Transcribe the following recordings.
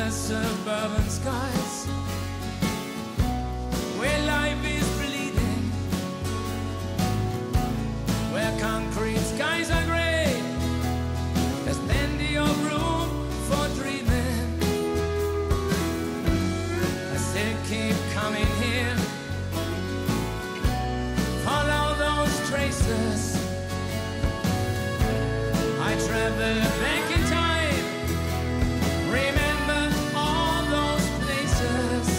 the suburban skies, where life is bleeding, where concrete skies are gray. There's plenty of room for dreaming. I still keep coming here, follow those traces. I travel back in time, remember all those places.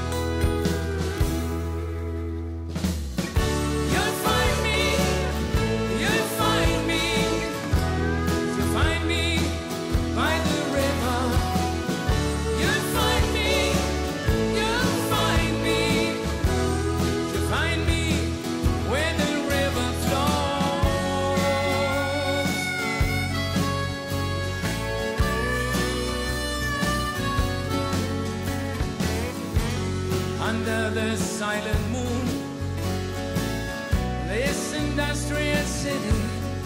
You'll find me, you'll find me, you'll find me by the river. You'll find me, you'll find me, you'll find me where the river flows. Under the silent moon, this industrial city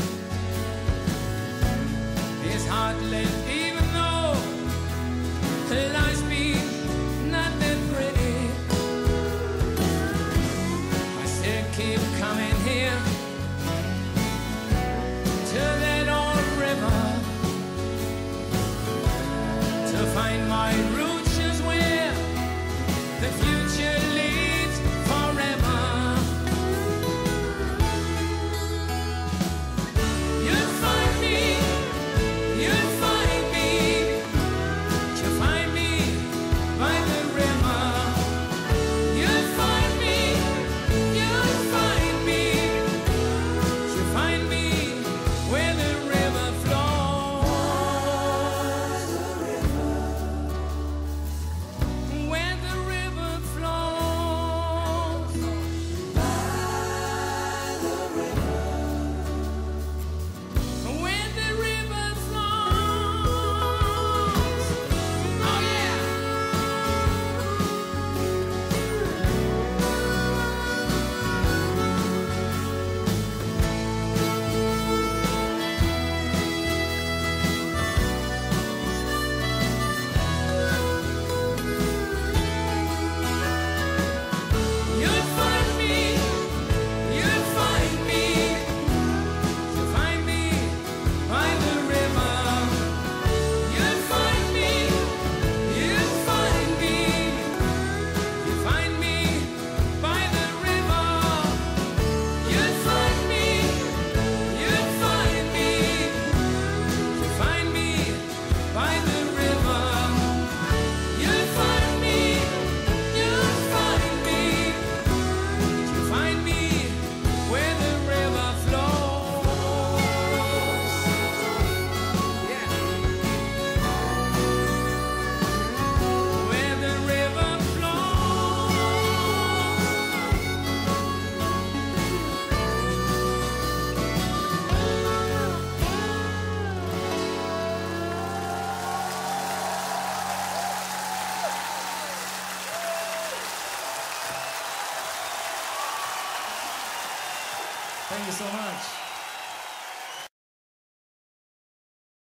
is heartless, even though life's been not that pretty. I still keep coming here to that old river to find my roots is where the future leads forever. You'll find me, you'll find me, you'll find me by the river. You'll find me, you'll find me, you'll find me where the river flows. Where the river flows. Where the river flows. Oh yeah. You'll find me, you'll find me, you'll find me by the river. You'll find me, you'll find me, you'll find me by the river. You'll find me, you'll find me, you'll find me by the river. You'll find me, you'll find me, you'll find me where the river flows. Yeah. Where the river Thank you so much.